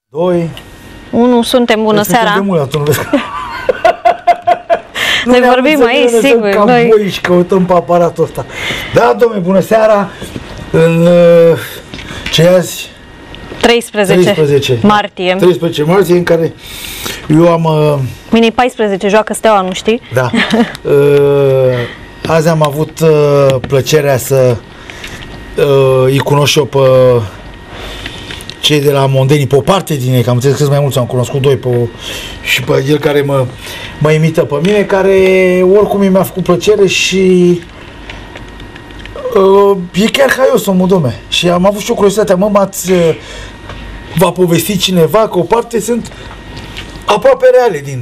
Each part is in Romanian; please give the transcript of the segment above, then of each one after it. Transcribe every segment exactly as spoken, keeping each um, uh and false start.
Doi. Unu, suntem, bună Deci seara. suntem de mult, tu nu vezi. Noi vorbim aici, sigur. Cam Noi... voi și căutăm pe aparatul ăsta. Da, domnule, bună seara. În uh, ce e azi? treisprezece, treisprezece martie. treisprezece martie, în care eu am... Uh, Mine paisprezece, joacă Steaua, nu știi? Da. Uh, azi am avut uh, plăcerea să uh, îi cunosc și eu pe cei de la Mondeni, pe o parte din ei, că am înțeles că sunt mai mulți, am cunoscut doi pe, și pe el care mă, mă imită pe mine, care oricum mi-a făcut plăcere și uh, e chiar haios omul, domne. Și am avut și o curiozitatea, mă, m-ați uh, v-a povestit cineva că o parte sunt aproape reale din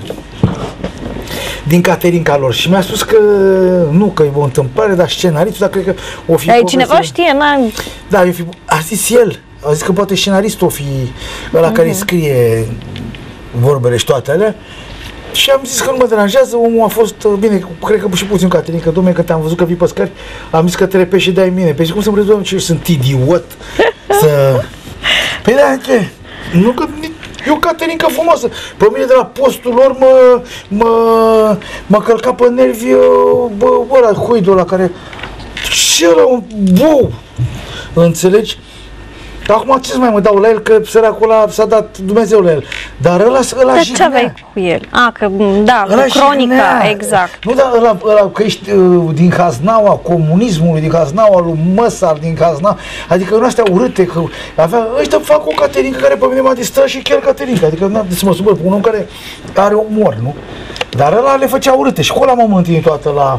din Caterinca lor și mi-a spus că nu, că e o întâmplare, dar scenaristul, dar cred că o fi... Ei, cineva știe, n-a... Da, eu fi... a zis el, a zis că poate scenaristul o fi ăla uh-huh. care scrie vorbele și toate alea. Și am zis că nu mă deranjează, omul a fost, bine, cred că și puțin Caterinca, dom'le, când te-am văzut că vii pe scări, am zis că te repeși și dai mine. Păi cum să-mi rezolvăm ce sunt idiot să... Păi da, ce? Nu că... E o Caterinca frumoasă. Pe mine de la postul lor mă, mă, mă călca pe nervi bă, ăla, huidul ăla care... Și ăla, un bou! Înțelegi? Acum ce să mai mă dau la el, că săracul ăla s-a dat Dumnezeu la el. Dar ăla, ăla Dar jignea. ce aveai cu el? A, că, da, Ăla cu cronica, jignea. exact. Nu, dar ăla, ăla că ești uh, din haznaua comunismului, din haznaua lui Măsar, din haznaua, adică în astea urâte, că avea, ăștia fac o Caterinca care pe mine m-a distrat și chiar Caterinca, adică n-am să mă supăr pe un om care are umor, nu? Dar ăla le făcea urâte și cu ăla m-am întâlnit toată la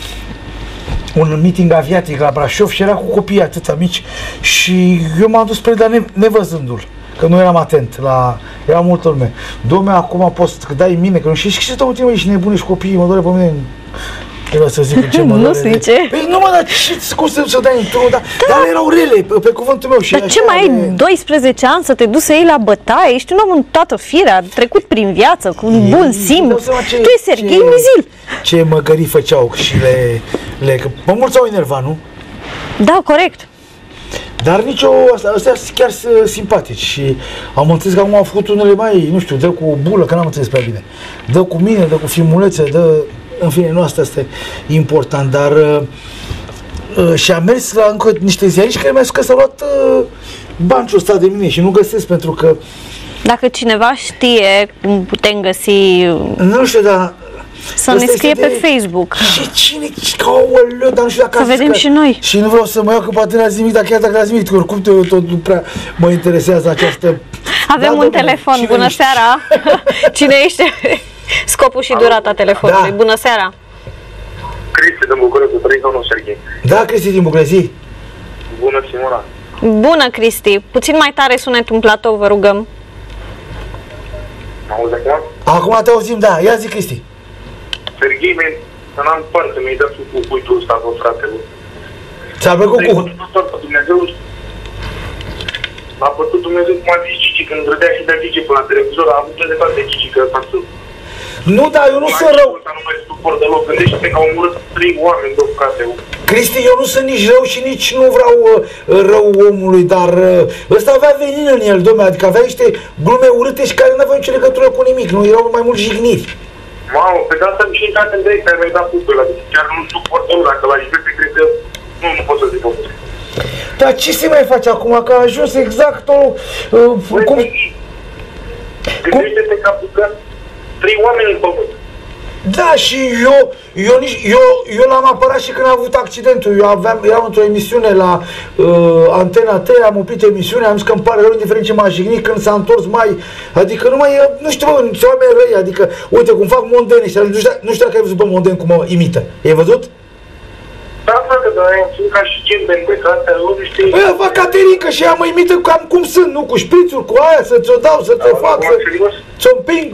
un meeting aviatic la Brașov și era cu copii atâția mici și eu m-am dus spre dar ne, nevăzându-l, că nu eram atent la... era multă lume. Dom'le, acum poți să dai mine, că nu știi, și ce stau tine, ești nebune și copiii, mă doare pe mine. Era să zic ce mă Nu doare. zice. Păi nu mă, dar ce, cum să, să dai într-unul, dar, da. dar erau rele, pe, pe cuvântul meu. Și Dar ce mai ai doisprezece ani să te duci să iei la bătaie? Ești un om în toată firea, trecut prin viață, cu un bun simț. Tu ești Serghei Mizil. Ce măgării făceau și le... le că pe mulți s-au enervat, nu? Da, corect. Dar nicio, astea sunt chiar simpatici și am înțeles că acum au făcut unele mai, nu știu, dă cu o bulă, că n-am înțeles prea bine. Dă cu mine, dă cu filmulețe, dă, în fine, nu asta este important, dar uh, uh, și am mers la încă niște ziariști care mi-a spus că s-a luat uh, banciul ăsta de mine și nu găsesc pentru că... Dacă cineva știe cum putem găsi... Nu știu, dar... Să ne scrie pe de... Facebook. Și cine, aoleu, dar nu știu dacă... Să vedem că... și noi. Și nu vreau să mă iau că poate n-ați nimic, dar chiar dacă n-ați nimic, oricum tot, tot nu prea mă interesează această... Avem da, un telefon, cine bună ești? Seara! Cine ești? Scopul și durata telefonului, da. Bună seara! Cristi din București, trei domnul Serghei. Da, Cristi din București. Bună, Simona. Bună, Cristi. Puțin mai tare sunetul în platou, vă rugăm. Mă auzi acum? Acum te auzim, da. Ia zi, Cristi. Serghei, să n-am parte, mi-ai dat cu cuitul ăsta, bă, fratele. Ți-a plăcut cu... Dumnezeu, l-a pătut Dumnezeu cum a zis Cici, când râdea și de Cici până la televizor, a avut de fapt de Cici, că ăsta sunt... Nu, dar eu nu sunt rău. Nu mai suport deloc, gândește-te că au omorât trei oameni, două frate. Cristi, eu nu sunt nici rău și nici nu vreau uh, rău omului, dar uh, ăsta avea venin în el, dom'le, adică avea niște glume urâte și care nu aveau nicio legătură cu nimic, nu erau mai mult jigniri. Mamă, pe de asta mi și intrat în direct, care mi-ai dat punctul ăla, chiar nu suport omul, dacă l-aș vede, cred că nu, nu pot să zic omul. Dar ce se mai face acum, că a ajuns exact o... Uh, cum... Gândește-te că a apucat trei oameni în pământ. Da, și eu, eu, nici, eu, eu l-am apărat și când a avut accidentul. Eu aveam, eram într-o emisiune la uh, Antena trei, am oprit emisiunea, am zis că îmi pare rău, indiferent ce m-a jignit, când s-a întors mai... Adică nu mai e, nu știu, bă, niște oameni răi, adică, uite cum fac Mondeni ăștia, nu știu, nu știu dacă ai văzut pe Mondeni cum mă imită. Ai văzut? Da, frate, dar ai sunt ca și gen de că astea nu știi... Băi, fac Caterinca și ea mă imită cam cum sunt, nu? Cu șprițuri, cu aia, să ți-o dau, să ți-o fac, să ți-o împing.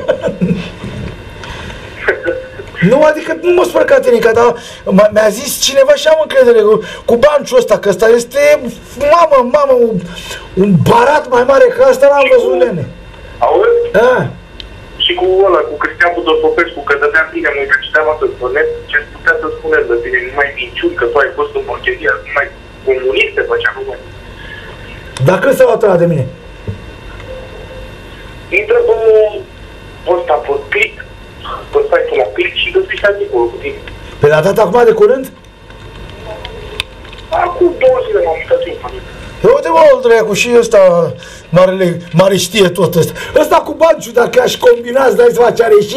Nu, adică nu mă spune Caterinca, dar mi-a zis cineva și am încredere cu, cu banciul ăsta, că ăsta este, mamă, mamă, un, un barat mai mare ca asta n-am văzut, nene. Auzi? A. Și cu ăla, cu Cristian Budor Popescu, că dădea bine, mă uitat citeam atât pe net, ce putea să spuneți de tine, nu mai minciuni, că tu ai fost în Borcheria, nu mai comuniste făcea, nu mai... Dar când s-a luat ăla de mine? intră pe ăsta, pe click, pe site-ul la click și găsești articolul cu tine. Pe l-a dat acum de curând? Acum două zile m-am uitat în familie. Uite mă, dracu, și ăsta marele, mare știe tot ăsta. Ăsta cu Banciu, dacă aș combina, îți dai seama ce are și?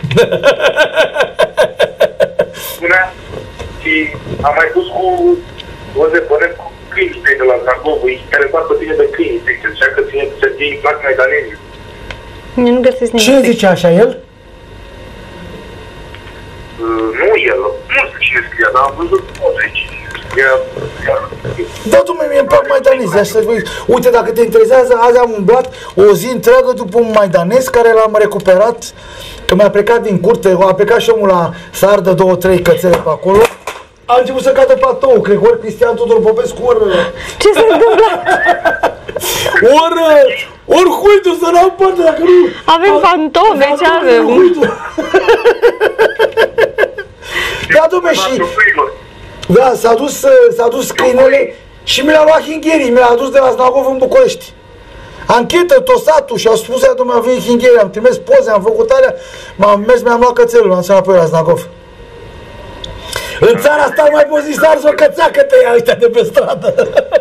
Spunea și am mai pus cu o zepănem cu câinii de la Zagov, e interesat pe tine de câini, zice, așa că ține să ții în plac maidanezii. Eu nu găsesc nimic. Ce zice așa el? Uh, nu el, nu știu cine scria, dar am văzut poze cine scria. Da, dumne, mie îmi plac maidanezi, așa să uite, dacă te interesează, azi am umblat o zi întreagă după un maidanez care l-am recuperat, că mi-a plecat din curte, a plecat și omul la să ardă două, trei cățele pe acolo. A început să cadă platou, cred că ori Cristian Tudor Popescu, ori... Ce se întâmplă? Ori... Ori Huidu să n-am parte, dacă nu... Avem fantome, ce avem? Da, dumne, și... Da, s-a dus, s-a dus câinele și mi l-a luat Hingherii, mi l-a adus de la Znagov în București. Anchetă, tosatul și au spus aia, domnule, a venit Hingherii, am trimis poze, am făcut alea, m-am mers, mi-am luat cățelul, am dus apoi la Znagov. În țara asta mai poți să arzi o cățeacă te ia ăștia de pe stradă.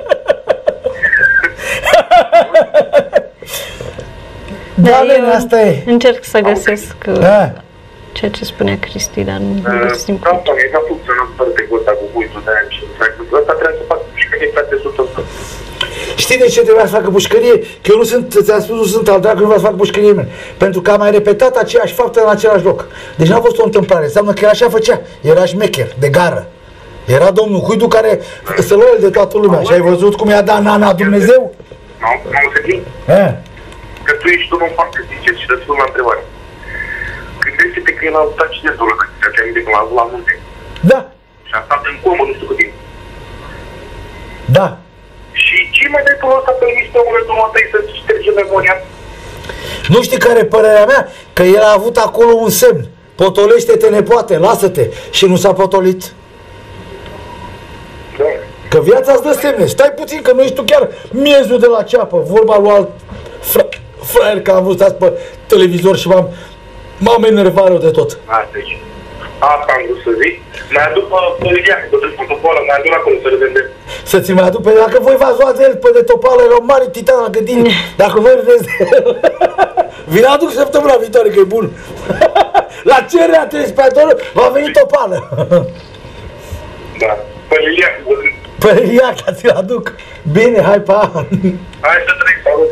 Da, bine, asta e. Încerc să găsesc Da. ceea ce spunea Cristi, dar nu găsesc nimic. Da, e ca funcționat foarte cu ăsta cu buitul de aia și ăsta trebuie să fac pușcărie frate o sută. Știi de ce trebuia să facă pușcărie? Că eu nu sunt, ți-am spus, nu sunt al dracu, nu vreau să fac pușcărie mea. Pentru că am mai repetat aceeași faptă în același loc. Deci n-a fost o întâmplare, înseamnă că el așa făcea, era șmecher, de gară. Era domnul Huidu care să lua el de toată lumea. Și ai văzut cum i-a dat Nana Dumnezeu? Nu, nu înțeleg. Că tu ești un om foarte sincer și răspuns la întrebare. Gândește-te că el a avut accidentul ăla, că ți-a aminte când l-a avut la munte. Da. Și a stat în comă, nu știu cât timp. Da. Și ce mai dai până ăsta pe listă omul ăsta să șterge memoria? Nu știi care e părerea mea? Că el a avut acolo un semn. Potolește-te, nepoate, lasă-te. Și nu s-a potolit. Da. Că viața îți dă semne. Stai puțin, că nu ești tu chiar miezul de la ceapă. Vorba lui alt fra fraier, că am vrut să pe televizor și m-am m-am enervat rău de tot. Asta e. Asta am vrut să zic. Mai aduc pe Lilia, pe Topală, mai aduc acolo să râdem de... Să ți mai aduc pe... Dacă voi v-ați luat de el pe de Topală, era un mare titan la gândire. Dacă voi râdeți de el... Vi-l aduc săptămâna viitoare, că e bun. La cererea telespectatorului va veni Topală. Da. Pe Lilia. Pe Lilia, ca ți-l aduc. Bine, hai, pa. Hai să trec, salut.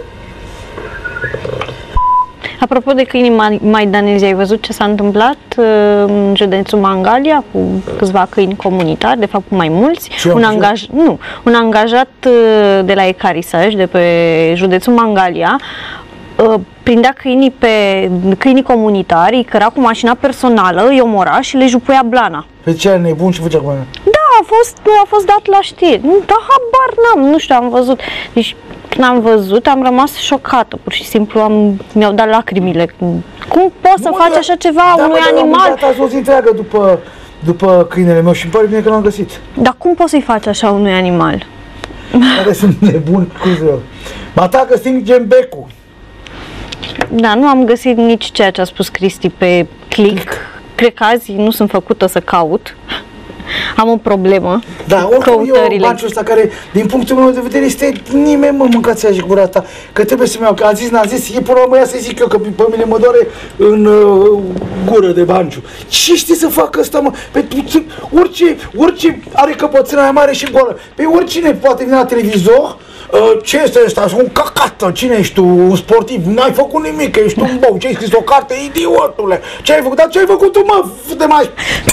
Apropo de câinii maidanezi, ai văzut ce s-a întâmplat în județul Mangalia cu câțiva câini comunitari, de fapt cu mai mulți? Un, angaj, nu, un angajat de la Ecarisaj, de pe județul Mangalia, prindea câinii, pe, câinii comunitari, îi căra cu mașina personală, îi omora și le jupuia blana. Pe ce nebun și făcea cu aia? Da, a fost, a fost dat la știri. Da, habar n-am, nu știu, am văzut. Deci, când am văzut, am rămas șocată, pur și simplu am, mi-au dat lacrimile. Cum poți să nu, faci da, așa ceva da, unui bă, animal? Da, am o zi întreagă după, după câinele meu și îmi pare bine că l-am găsit. Dar cum poți să-i faci așa unui animal? Care sunt nebuni, cum să eu. Mă atacă stingem becul. Da, nu am găsit nici ceea ce a spus Cristi pe click. Cred că azi nu sunt făcută să caut. Am o problemă. Da, oricum eu Banciul ăsta care, din punctul meu de vedere, este nimeni, mă, mâncați aia și gura ta, că trebuie să-mi iau, că a zis, n-a zis, e până la urmă ia să zic eu, că pe mine mă doare în uh, gură de Banciu. Ce știi să facă ăsta, mă? Pe, orice, orice are căpățâna mai mare și goală. Pe oricine poate veni la televizor. Uh, ce este ăsta? Un cacată, cine ești tu? Un sportiv? N-ai făcut nimic, ești un bou, ce ai scris o carte, idiotule? Ce ai făcut? Dar ce ai făcut tu, mă? Fute mai...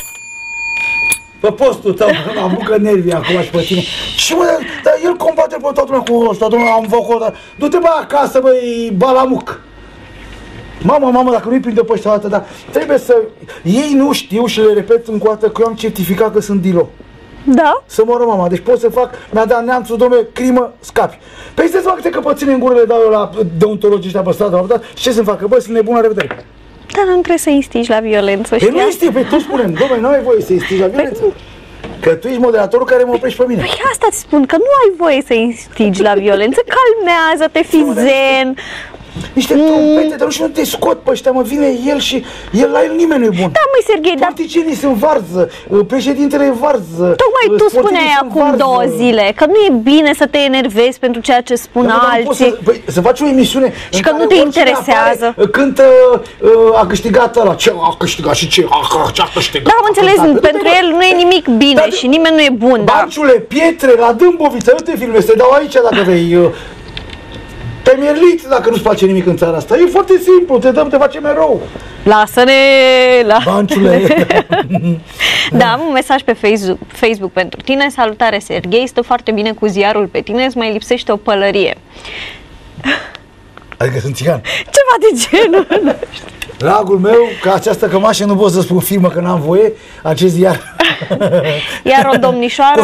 Pe postul tău, mă apucă nervii acum și pe tine. Și mă, dar el combate pe toată lumea cu ăsta, domnule, am făcut, dar du-te bă acasă, băi, balamuc. Mamă, mamă, dacă nu-i prinde pe ăștia o dată, dar trebuie să... Ei nu știu și le repet încă o dată că eu am certificat că sunt dilo. Da? Să moră mama, deci pot să fac, mi-a dat neamțul, domnule, crimă, scapi. Păi să-ți fac câte căpățâne în gură le dau eu la deontologii ăștia pe stradă, dat, și ce să-mi facă? Bă, sunt nebun, la revedere. Dar nu trebuie să instigi la violență, știi? Păi nu instigi, păi tu spunem, domnule, nu ai voie să instigi la violență. Păi... Că tu ești moderatorul care mă oprești pe mine. Păi asta îți spun, că nu ai voie să instigi la violență, calmează-te, fii zen. niște mm. trompete, dar nu știu unde te scot pe ăștia, mă, vine el și el la el nimeni nu e bun. Da, măi, Serghei, dar... Politicienii sunt varză, președintele e varză. Tocmai tu spuneai acum varză. două zile că nu e bine să te enervezi pentru ceea ce spun da, alții. Să, băi, să faci o emisiune și că nu te interesează. Apare, cântă, a câștigat ăla, ce a câștigat și ce a, ce a câștigat. Da, am înțeles, pentru el nu e nimic bine da, și nimeni nu e bun. Banciule, da. Pietre, la Dâmbovița, eu te filmez, te dau aici dacă vrei. Te-ai mierlit dacă nu-ți face nimic în țara asta. E foarte simplu, te dăm, te facem erou. Lasă-ne! La... Banciule! Da, am un mesaj pe Facebook, Facebook pentru tine. Salutare, Serghei, stă foarte bine cu ziarul pe tine, îți mai lipsește o pălărie. Adică sunt țigan. Ceva de genul. Dragul meu, că această cămașă nu pot să spun firmă că n-am voie, acest ziar. Iar o domnișoară...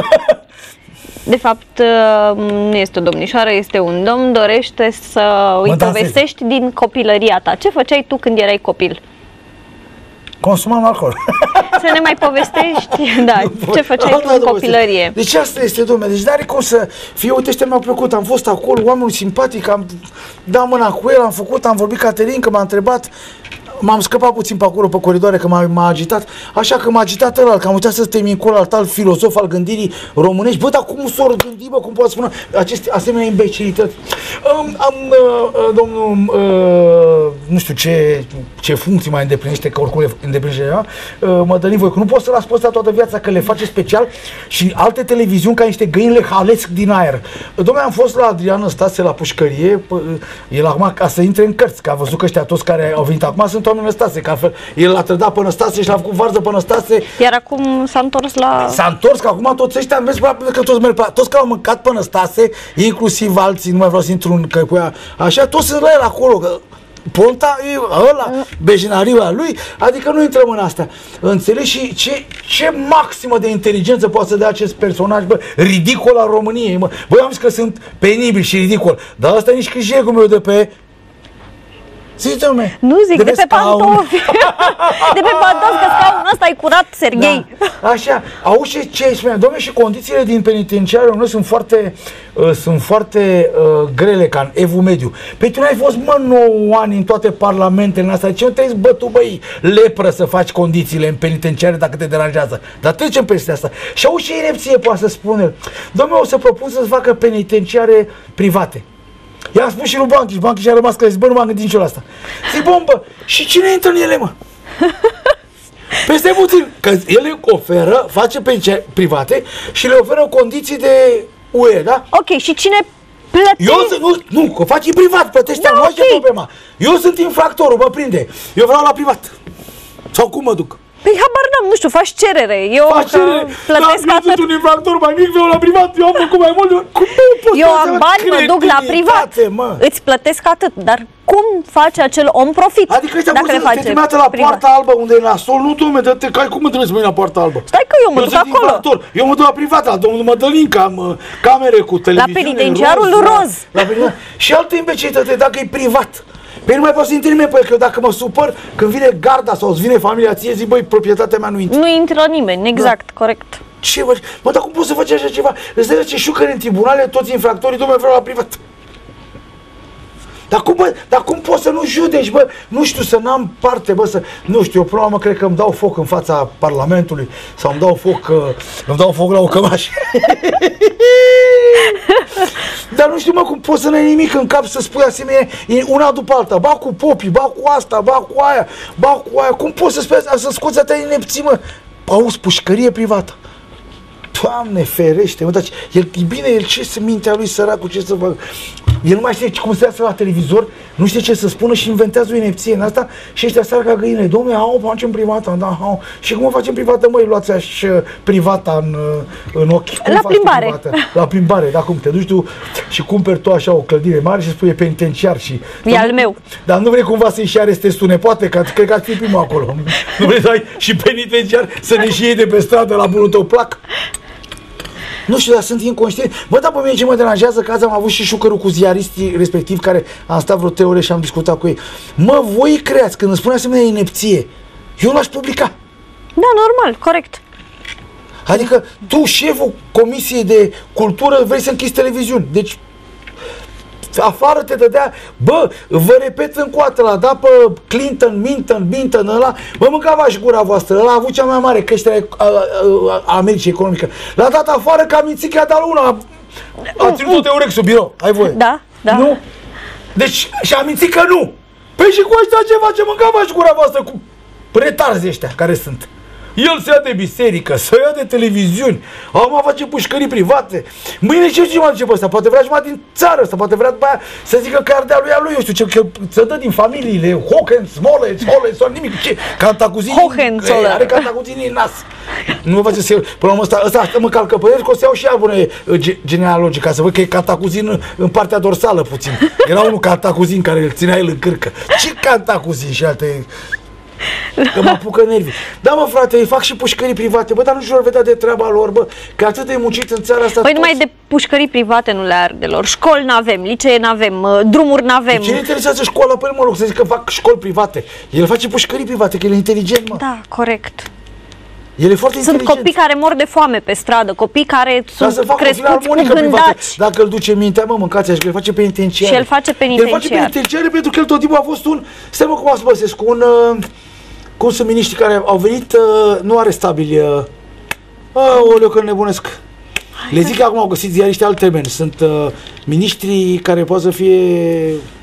De fapt, nu este o domnișoară, este un domn, dorește să îi povestești din copilăria ta. Ce făceai tu când erai copil? Consumam alcool. Să ne mai povestești, da, ce făceai tu în copilărie. Deci asta este, domnule, deci n-are cum să fie, uite, ăștia mi-au plăcut, am fost acolo, oamenul simpatic, am dat mâna cu el, am făcut, am vorbit Caterin, că m-a întrebat, m-am scăpat puțin pe acolo, pe coridoare, că m-a agitat, așa că m-a agitat ăla, că am uitat să termin cu alt alt filozof al gândirii românești. Bă, dar cum s-or gândi, bă, cum poate spune aceste asemenea imbecilități? Am, am uh, domnul, uh, nu știu ce, ce funcții mai îndeplinește, că oricum le îndeplinește ea, uh, Mădălin Voicu, nu pot să las pe ăsta toată viața, că le face special și alte televiziuni ca niște găini le halesc din aer. Dom'le, am fost la Adrian Stase la pușcărie, el acum ca să intre în cărți, că a văzut că ăștia toți care au venit acum sunt oameni Năstase, că altfel el l-a trădat pe Năstase și l-a făcut varză pe Năstase. Iar acum s-a întors la... S-a întors, că acum toți ăștia, vezi, că toți merg pe toți care au mâncat pe Năstase, inclusiv alții, nu mai vreau să intru în căipuia, așa, toți sunt la el acolo, că Ponta, ăla, bejinariul ăla lui, adică nu intrăm în asta. Înțelegi? Și ce, ce maximă de inteligență poate să dea acest personaj, bă, ridicol al României, mă. Băi, am zis că sunt penibil și ridicol, dar ăsta e nici câștigul meu de pe... Zice, lume, nu zic, de, de pe, pe pantofi. De pe pantofi, că scaunul ăsta e curat, Serghei. Da. Așa, auzi ce, ce spune, dom'le, și condițiile din penitenciare române sunt foarte, uh, sunt foarte uh, grele, ca în evul mediu. Păi tu n-ai fost, mă, nouă ani în toate parlamentele astea, ce nu te-ai zbătut, băi, lepră să faci condițiile în penitenciare dacă te deranjează. Dar trecem peste asta. Și auzi ce inepție poate să spune. Dom'le, o să propun să-ți facă penitenciare private. I-am spus și lui Banchi, Banchi și-a rămas că zic, bă, nu m-am gândit nici eu la asta. Zic, bombă, și cine intră în ele, mă? Peste puțin, că el le oferă, face penitenciare private și le oferă condiții de U E, da? Ok, și cine plătește? Eu sunt, nu, nu, că face privat, plătește, da, nu okay. așa problema. Eu sunt infractorul, mă prinde. Eu vreau la privat. Sau cum mă duc? Păi habar n-am, nu știu, faci cerere. Eu faci cerere. Plătesc da, atât. Eu sunt un infractor mai mic, vreau la privat, eu am făcut mai mult. Cum poți eu am bani, mă duc la privat. Mă. Îți plătesc atât, dar cum face acel om profit? Adică ăștia dacă le face te la privat. Poarta albă unde e la sol, nu dom'le, dă-te, cai, cum mă trebuie să mă la poarta albă? Stai că eu mă eu duc acolo. Infractor. Eu mă duc la privat, la domnul Mădălin, că am uh, camere cu televiziune. La penitenciarul roz. roz. La, la, și altă imbecilitate, dacă e privat. Păi nu mai poți să intri nimeni pe el, că eu dacă mă supăr, când vine garda sau îți vine familia ție, zic, băi, proprietatea mea nu intră. Nu intră nimeni, exact, da. Corect. Ce, bă, bă, dar cum poți să faci așa ceva? Îți dai ce șucări în tribunale, toți infractorii, dom'le, vreau la privat. Dar cum, bă, dar cum poți să nu judeci, bă? Nu știu, să n-am parte, bă, să... Nu știu, eu până la urmă cred că îmi dau foc în fața Parlamentului sau îmi dau foc, uh, îmi dau foc la o cămașă. Dar nu știu, mă, cum poți să n-ai nimic în cap să spui asemenea una după alta. Ba cu popii, ba cu asta, ba cu aia, ba cu aia. Cum poți să spui asta, să scoți atâtea inepții, mă? Auzi, pușcărie privată. Doamne ferește, mă, dar el, e bine, el ce se mintea lui săracul, ce să facă? El nu mai știe cum să iasă la televizor, nu știe ce să spună și inventează o inepție în asta și ăștia sară ca găine. Dom'le, au, facem privata, da, au. Și cum o facem privată, măi, luați așa privata în, în ochi. Cum la plimbare. Privată? La plimbare, da, cum te duci tu și cumperi tu așa o clădire mare și spui e penitenciar și... E al meu. Dar nu vrei cumva să-i și arestezi tu nepoate, că cred că ar fi primul acolo. Nu vrei să ai și penitenciar să ne și iei de pe stradă la bunul tău plac? Nu știu, dar sunt inconștient. Bă, dar pe mine ce mă deranjează că azi am avut și șucărul cu ziaristii respectiv care am stat vreo trei ore și am discutat cu ei. Mă, voi creați, când îmi spune asemenea inepție, eu l-aș publica. Da, normal, corect. Adică tu, șeful Comisiei de Cultură, vrei să închizi televiziuni. Deci afară te dădea, bă, vă repet încă o dată, l-a dat pe Clinton, Minton, Minton ăla, bă, mâncava și gura voastră, ăla a avut cea mai mare creștere a, a, a Americii economică. L-a dat afară că a mințit că i-a dat una, a, a ținut tot Eurex sub birou, ai voie. Da, da. Nu? Deci, și-a mințit că nu. Păi și cu ăștia ce face? Mâncava și gura voastră cu retarzi ăștia care sunt. El se ia de biserică, se ia de televiziuni, acum face pușcării private. Mâine ce ce mai zice pe ăsta? Poate vrea jumătate din țară ăsta, poate vrea după aia să zică că ardea lui a lui, eu știu ce, că să dă din familiile, Hohen, Smolensk, Hohenzollern, nimic, ce, Cantacuzini, Hohenzollern. are Cantacuzini în nas. Nu mă face să iau, până la urmă ăsta, ăsta mă calcă pe el, că o să iau și albune genealogice, ca să văd că e Cantacuzin în partea dorsală puțin. Era unul Cantacuzin care îl ținea el în cârcă. Ce Cantacuzin și alte... Că mă apucă nervii. Da, mă, frate, îi fac și pușcării private. Bă, dar nu-și vor vedea de treaba lor, bă, că atât de muncit în țara asta. Păi toți... numai de pușcării private nu le ardelor. Școli n-avem, licee n-avem, drumuri n-avem. Ce ne interesează școala? Păi, mă rog, să zic că fac școli private. El face pușcării private, că el e inteligent, mă. Da, corect. El e foarte Sunt inteligent. copii care mor de foame pe stradă, copii care sunt crescuți cu gândaci. Dacă îl duce mintea, mă, mâncați așa, că el face penitenciar. Și el face penitenciar. El face penitenciar pentru că el tot timpul a fost un... Stai, mă, cum a spus, cu un... Uh, cum sunt miniștri care au venit, uh, nu arestabili, uh, aoleu, că nebunesc. Le zic că acum au găsit ziariștii alt termen. Sunt uh, miniștrii care pot să fie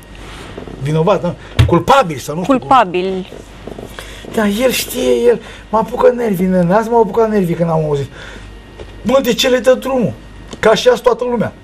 vinovat, nu? Culpabili sau nu știu. Culpabili. Da, el știe, el mă apucă nervii, nene. Azi m-a apucat nervii când am auzit. Bă, de ce le dă drumul? Ca așa toată lumea.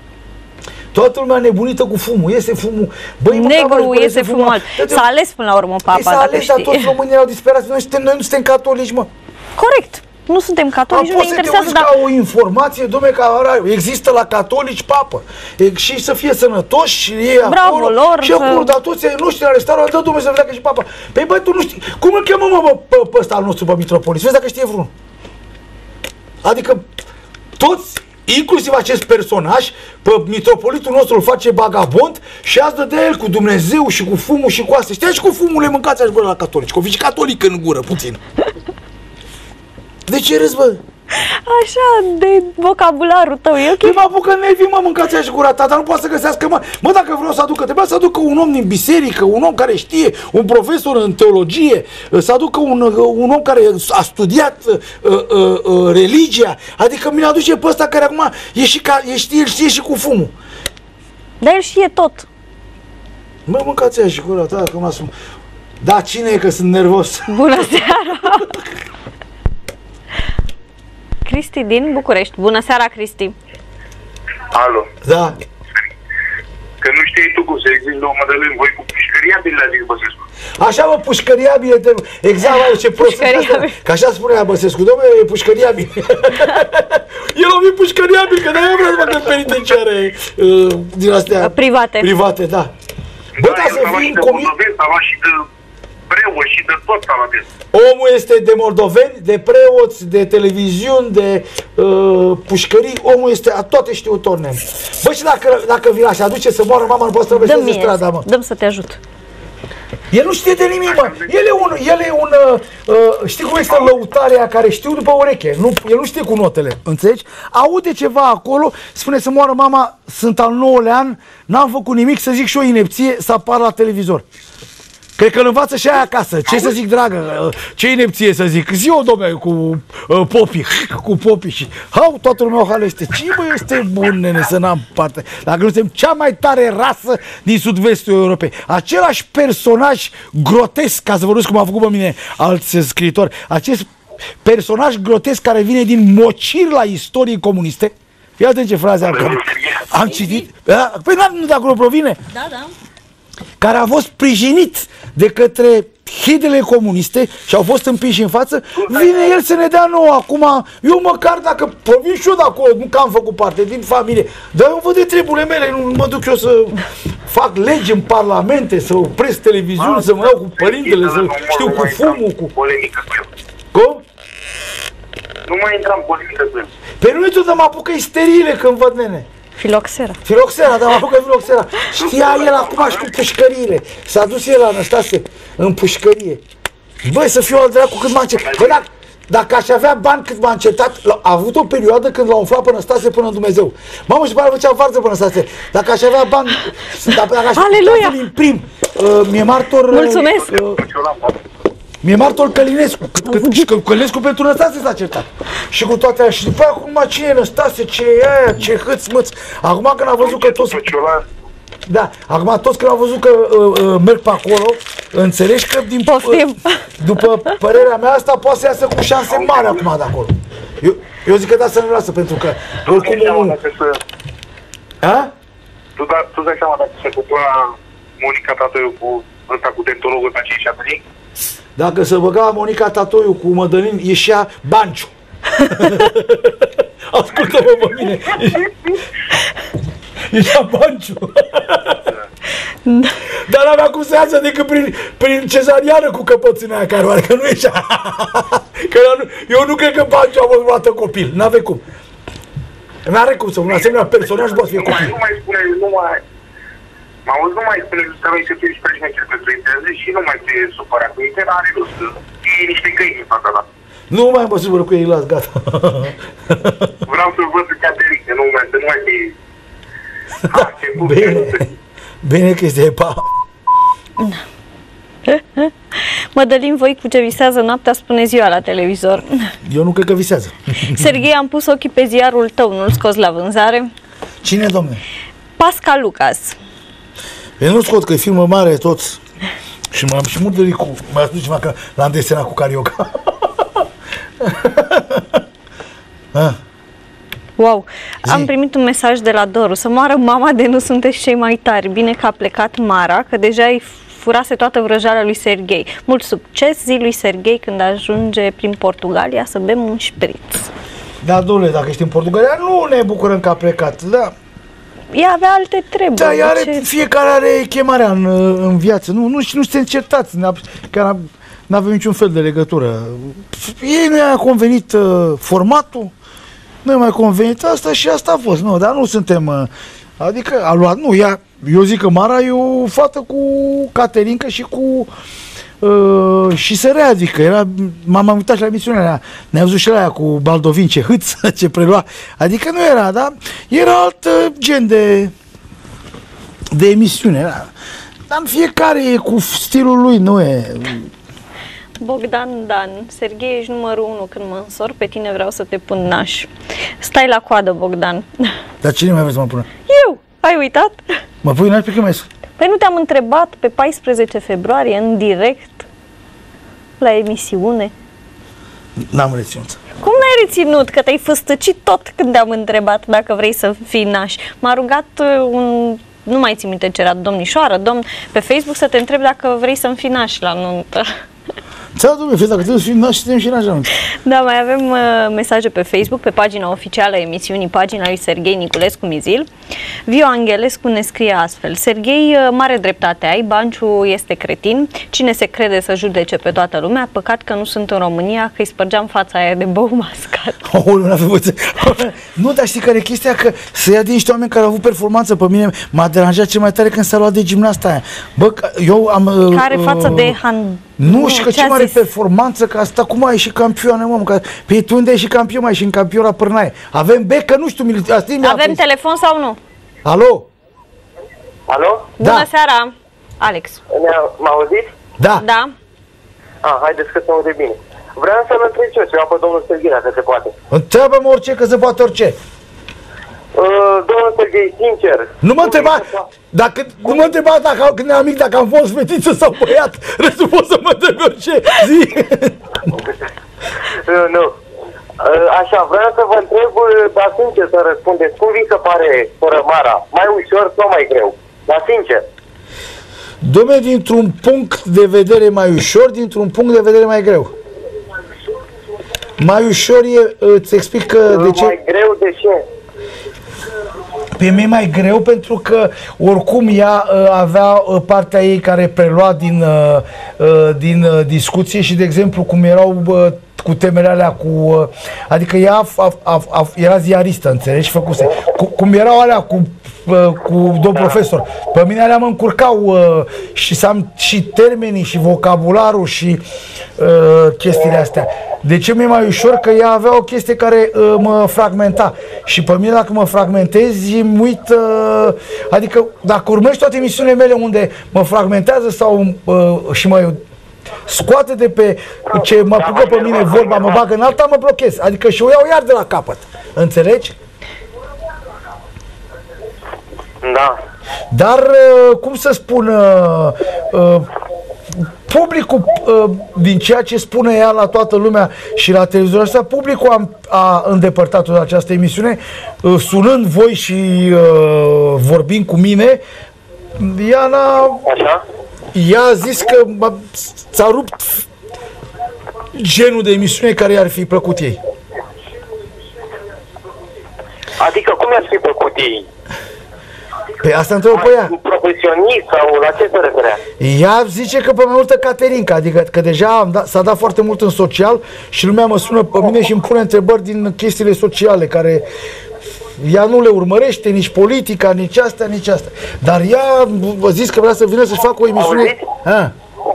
Toată lumea nebunită cu fumul, iese fumul. Băi, negru iese fumul. S-a ales până la urmă papa, s-a ales, dar toți românii erau disperați. Noi, suntem, noi nu suntem catolici, mă. Corect. Nu suntem catolici, nu ne interesează, dar... ca o informație, dom'le, că există la catolici papă. E, și să fie sănătoși și ei bravo acolo. Lor, și acolo, dar toți ai noștri la restaurant, dă Dumnezeu să vedea că și papa. Păi băi, tu nu știi, cum îl chemăm, mă, pe, pe, pe ăsta al nostru, pe Mitropolis? Vezi dacă știe vreunul. Adică, toți, inclusiv acest personaj, pe mitropolitul nostru îl face bagabond și azi dă de el cu Dumnezeu și cu fumul și cu astea. Știi, și cu fumul le mâncați aș la catolici, că o fi și catolic în gură, puțin. De ce râzi, bă? Așa, de vocabularul tău, e ok? Păi mă apucă nervii, mă, mâncați așa gura ta, dar nu poate să găsească, mă. Mă, dacă vreau să aducă, trebuia să aducă un om din biserică, un om care știe, un profesor în teologie, să aducă un, un om care a studiat uh, uh, uh, religia, adică mi-l aduce pe ăsta care acum e și ca, e știe, el știe și cu fumul. Dar el știe tot. Mă, mâncați așa gura ta, că mă asum. Da, cine e, că sunt nervos? Bună seara! Cristi din București. Bună seara, Cristi. Alo. Da. Că nu știi tu cum să exist două mădălâni, voi cu pușcăriabil le-a zis Băsescu. Așa, mă, pușcăriabil, exact, mă, ce prost asta. Că așa spunea Băsescu, dom'le, e pușcăriabil. El a venit pușcăriabil, că n-ai vrea să facă penitenciare uh, din astea. Private. Private, da. Bă, Da, dar să fii în comis... s-a luat și de preoți și de tot s-a luat. Omul este de moldoveni, de preoți, de televiziuni, de uh, pușcării, omul este a toate știutor, nem. Bă, și dacă, dacă vi l-aș aduce să moară mama, nu poate să traverseze strada, mă. Dăm să te ajut. El nu știe de nimic, mă. El e un, el e un uh, uh, știi cum este lăutarea care știu după ureche. Nu, el nu știe cu notele, înțelegi? Aude ceva acolo, spune să moară mama, sunt al nouălea an, n-am făcut nimic, să zic și o inepție, să apar la televizor. Cred că îl învață și aia acasă. Ce să zic, dragă? Ce inepție să zic? Zi eu, dom'le, cu uh, popii, cu popii și... Hau, toată lumea o haleste. Ce, bă, este bun, nene, să n-am parte. Dacă nu suntem cea mai tare rasă din sud-vestul Europei. Același personaj grotesc, ca să vă cum a făcut pe mine alți scriitori, acest personaj grotesc care vine din mocir la istorii comuniste. Ia atent ce fraze am care am citit. Păi nu de acolo provine. Da, da. Care a fost sprijinit de către hidele comuniste și au fost împiși în față, vine el să ne dea nouă acum. Eu măcar dacă provin și eu de acolo, nu că am făcut parte din familie, dar eu văd de treburile mele, nu mă duc eu să fac legi în parlamente, să opresc televiziuni, să mă iau cu părintele, să știu cu fumul, cu... Cum? Nu mai intram în polemică cu el. Pe nu tu, dar mă apucă isteriile când văd, nene. Filoxera. Filoxera, dar mă apucă filoxera. Știa el acum și cu pușcăriile. S-a dus el la Năstase în pușcărie. Băi, să fiu al dracu cât mai ce. Bă, dacă, dacă aș avea bani cât m-a încetat, a avut o perioadă când l-a umflat pe Năstase până în Dumnezeu. Mamă, și după aia făcea varză pe Năstase. Dacă aș avea bani, dacă aș putea să-l imprim, uh, mi-e martor... Mulțumesc! Uh, mi-e martor Călinescu. Că Călinescu pentru Năstase s-a certat. Și cu toate aia. Și după aia, acum, cine e Năstase, ce e aia, ce hâț, măț. Acum când a văzut că toți... Da, acum toți când au văzut că uh, uh, merg pe acolo, înțelegi că din, uh, după părerea mea asta poate să iasă cu șanse mari acum de acolo. Eu, eu zic că da, să nu lasă, pentru că oricum... A? Tu, da, tu dai seama dacă se cupla Monica Tatoiu cu ăsta, cu dentologul ăsta, ce ieșea pe zi? Dacă se băga Monica Tatoiu cu Mădălin, ieșea Banciu. Ascultă-mă pe mine. Ieșea Banciu. Dar n-avea cum să iasă decât prin, prin cezariană cu căpățâna aia care că nu ieșea. Că eu nu cred că Banciu a fost vreodată copil. N-avea cum. N-are cum să un asemenea personaj poate fi copil. Nu mai spune, nu mai... M-auzi, nu mai spune să vrei să fii și președinte pentru internet și nu mai te supăra cu internet, are rost. E niște câini în fața ta. Nu mai mă supără cu ei, las, gata. Vreau să văd Caterinca, nu mai, să nu mai fii... Da, bine, bine că este, pa. Mădălin Voicu, ce visează noaptea, spune ziua la televizor. Eu nu cred că visează. Serghei, am pus ochii pe ziarul tău, nu-l scoți la vânzare? Cine, domne? Pascal Lucas. Eu nu scot, că e filmă mare toți. Și m-am și murdărit cu... Mai a spus ceva că l-am desenat cu carioca. Ah. Wow, Zi. Am primit un mesaj de la Doru. Să moară mama de nu sunteți cei mai tari. Bine că a plecat Mara, că deja îi furase toată vrăjala lui Serghei. Mult succes, zi lui Serghei când ajunge prin Portugalia să bem un șpriț. Da, domnule, dacă ești în Portugalia, nu ne bucurăm că a plecat, da. Ea avea alte treburi. Da, ea are, ce... fiecare are chemarea în, în viață. Nu, nu, nu se încertați, chiar nu avem niciun fel de legătură. Ei nu i-a convenit uh, formatul, nu i-a mai convenit asta și asta a fost. Nu, dar nu suntem... Uh, adică a luat, nu, ea, eu zic că Mara e o fată cu Caterinca și cu... Uh, și se rea, adică era, m-am uitat și la emisiunea aia, ne-a văzut și la aia cu Baldovin, ce hâț, ce prelua, adică nu era, da? Era alt uh, gen de de emisiune, da? Dar fiecare e cu stilul lui, nu e... Bogdan Dan, Serghei, ești numărul unu când mă însor, pe tine vreau să te pun naș. Stai la coadă, Bogdan. Dar cine mai vrea să mă pună? Eu! Ai uitat? Mă pui naș pe când mai sunt? Păi nu te-am întrebat pe paisprezece februarie, în direct, la emisiune? N-am reținut. Cum n-ai reținut? Că te-ai făstăcit tot când te-am întrebat dacă vrei să fii naș. M-a rugat un... Nu mai țin minte ce era, domnișoară, domn, pe Facebook să te întreb dacă vrei să-mi fii naș la nuntă. Da, domnule, dacă trebuie să fii naș, suntem și naș. Da, mai avem uh, mesaje pe Facebook, pe pagina oficială emisiunii, pagina lui Serghei Niculescu Mizil. Vio Angelescu ne scrie astfel: Serghei, mare dreptate ai, Banciu este cretin, cine se crede să judece pe toată lumea, păcat că nu sunt în România, că îi spărgeam fața aia de bău mascat. Oh, nu, dar știi care e chestia? Că să ia din niște oameni care au avut performanță. Pe mine m-a deranjat cel mai tare când s-a luat de gimnasta aia. Bă, eu am... Care uh, față de hand... Nu, nu, și că ce mare zis? Performanță, că asta cum ai și campioane, mă, că pe tu unde ai și campion, mai și în campion la Pârnaie. Avem bec, că nu știu, asta avem prins. Telefon sau nu? Alo? Alo? Bună da. seara, Alex. M-a auzit? Da. Da. Ah, haideți că se aude bine. Vreau să-l întreb eu ceva pe domnul Serghei, dacă se poate. Întreabă-mă orice, că se poate orice. Uh, domnul Serghei, sincer. Nu mă întreba, dacă, nu mă întreba dacă, când eram mic, dacă am fost fetiță sau băiat. Restul pot să mă întreb orice. Zi. Nu, nu. Uh, așa, vreau să vă întreb, dar sincer să răspundeți. Cum vi se pare fără Mara? Mai ușor sau mai greu? Dar sincer. Dom'le, dintr-un punct de vedere mai ușor, dintr-un punct de vedere mai greu. Mai ușor e, îți explic că de ce... Mai greu de ce? Pe mine e mai greu pentru că oricum ea uh, avea uh, partea ei care prelua din, uh, uh, din uh, discuție și, de exemplu, cum erau uh, cu temele alea, cu, adică ea a, a, a, era ziaristă, înțelegi, făcuse. Cu, cum erau alea cu, cu domn profesor. Pe mine alea mă încurcau și, să am, și termenii și vocabularul și uh, chestiile astea. De ce mi-e mai ușor? Că ea avea o chestie care uh, mă fragmenta. Și pe mine dacă mă fragmentezi, îmi uit, uh, adică dacă urmărești toate emisiunile mele unde mă fragmentează sau uh, și mă scoate de pe ce mă apucă pe mine vorba, mă bagă în alta, mă blochez. Adică și o iau iar de la capăt. Înțelegi? Da. Dar, cum să spun, publicul, din ceea ce spune ea la toată lumea și la televizorul ăsta, publicul a, a îndepărtat-o de această emisiune, sunând voi și vorbind cu mine, ea n-a... Așa? Ea a zis că ți-a rupt genul de emisiune care i-ar fi plăcut ei. Adică cum i-ar fi plăcut ei? Pe asta întrebă pe ea. Profesionist sau la ce se referea? Ea zice că pe mai multă Caterinca, adică că deja da, s-a dat foarte mult în social și lumea mă sună pe mine și îmi pune întrebări din chestiile sociale care ea nu le urmărește, nici politica, nici asta, nici asta. Dar ea a zis că vrea să vină să-și facă o emisiune. Ah.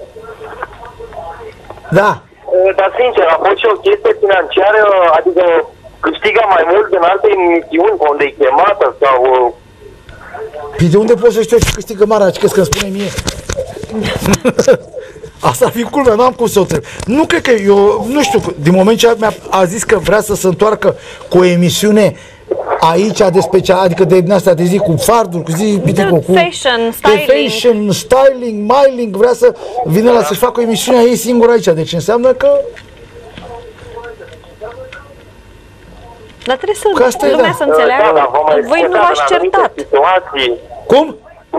Da. Dar sincer, a fost și o chestie financiară, adică câștigă mai mult din alte emisiuni unde e chemată sau... Păi de unde pot să știu ce câștigă Mara? Ce crezi că îmi spune mie? Asta ar fi culmea, nu am cum să o întreb. Nu cred că eu, nu știu, din moment ce a, a zis că vrea să se întoarcă cu o emisiune aici de special, adică de din asta de zi cu farduri, cu zi, de cu fashion, styling. De fashion, styling, miling, vrea să vină la să-și facă o emisiune a ei singur aici. Deci înseamnă că... Dar trebuie să că lumea da. să înțeleagă Da, da, că voi nu v-ați certat. Situații. Cum?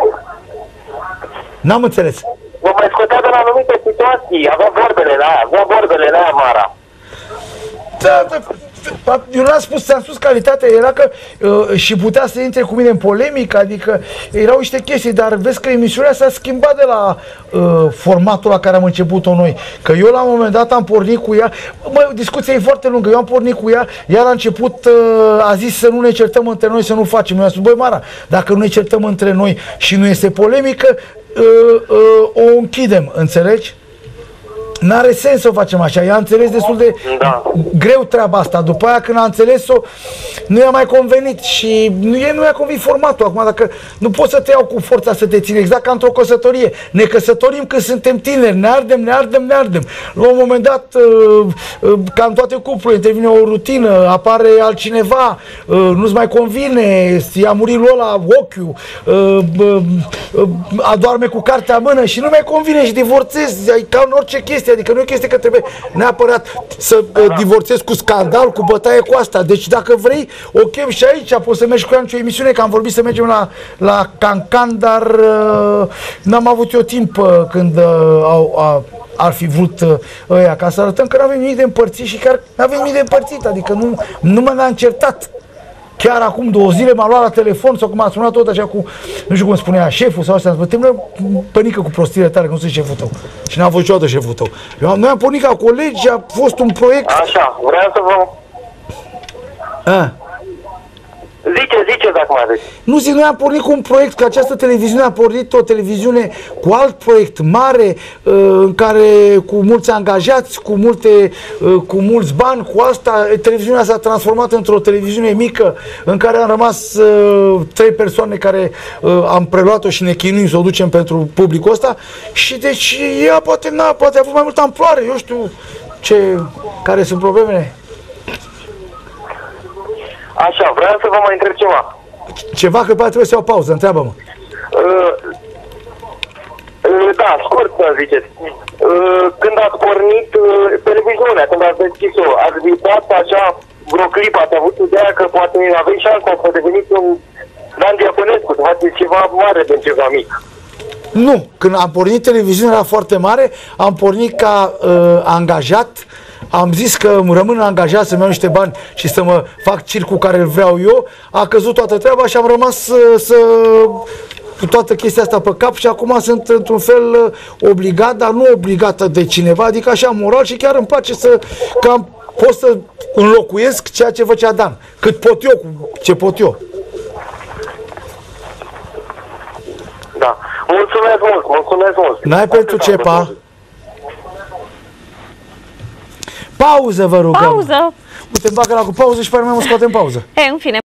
N-am înțeles. Vă mai scotea de la anumite situații, avea vorbele la aia, avea vorbele la aia, Mara. Da, da. Eu n-am spus, ți-am spus calitatea, era că uh, și putea să intre cu mine în polemică, adică erau niște chestii, dar vezi că emisiunea s-a schimbat de la uh, formatul la care am început-o noi. Că eu la un moment dat am pornit cu ea, mă, discuția e foarte lungă, eu am pornit cu ea, ea la început uh, a zis să nu ne certăm între noi, să nu facem. Eu am spus, băi Mara, dacă nu ne certăm între noi și nu este polemică, uh, uh, o închidem, înțelegi? N-are sens să o facem așa, ea a înțeles destul de da. greu treaba asta. După aia când a înțeles-o, nu i-a mai convenit și nu, e, nu i-a convenit formatul. Acum dacă nu poți să te iau cu forța să te țin, exact ca într-o căsătorie. Ne căsătorim când suntem tineri, ne ardem, ne ardem, ne ardem. La un moment dat, ca în toate cuplurile, intervine o rutină, apare altcineva, nu-ți mai convine, i-a murit lui ăla ochiul, adorme cu cartea în mână și nu mai convine și divorțezi, ca în orice chestie. Adică nu e o chestie că trebuie neapărat să uh, divorțezi cu scandal, cu bătaie cu asta. Deci dacă vrei, o chem și aici, poți să mergi cu ea în o emisiune, că am vorbit să mergem la, la Cancan, dar uh, n-am avut eu timp uh, când uh, au, uh, ar fi vrut uh, ăia, ca să arătăm că nu avem nimic de împărțit și chiar nu avem nimic de împărțit, adică nu, nu mă ne-a încertat. Chiar acum două zile m-a luat la telefon sau cum a sunat tot așa cu, nu știu cum spunea, șeful sau asta, te mă pănică cu prostiile tale, că nu sunt șeful tău. Și n-am fost niciodată șeful tău. Eu am, noi am pornit ca colegi, a fost un proiect... Așa, vreau să vă... A. Zice, zice dacă mai aveți. Nu zic, noi am pornit cu un proiect, că această televiziune a pornit o televiziune cu alt proiect mare, în care cu mulți angajați, cu multe, cu mulți bani, cu asta, televiziunea s-a transformat într-o televiziune mică, în care am rămas trei persoane care am preluat-o și ne chinuim să o ducem pentru publicul ăsta și deci ea poate, na, poate a avut mai multă amploare, eu știu ce, care sunt problemele. Așa, vreau să vă mai întreb ceva. Ceva, că pe trebuie să iau pauză, întreabă-mă. Uh, uh, da, scurt să ziceți. Uh, când ați pornit uh, televiziunea, când ați deschis-o, ați visat așa vreo clip, ați avut ideea că poate aveți șansa să deveniți un Dan Diaconescu, să faceți ceva mare din ceva mic. Nu, când am pornit televiziunea era foarte mare, am pornit ca uh, angajat. Am zis că rămân angajat să-mi iau niște bani și să mă fac circul care îl vreau eu. A căzut toată treaba și am rămas să, să toată chestia asta pe cap și acum sunt într-un fel obligat, dar nu obligată de cineva, adică așa moral și chiar îmi place să cam pot să înlocuiesc ceea ce făcea Dan. Cât pot eu, ce pot eu. Da. Mulțumesc mult, mulțumesc mult. N-ai pentru ce, pa? Pauză, vă rugăm. Pauză. Uite, îmi bagă la cu pauză și pe urmă mă scoate în pauză. E, în fine.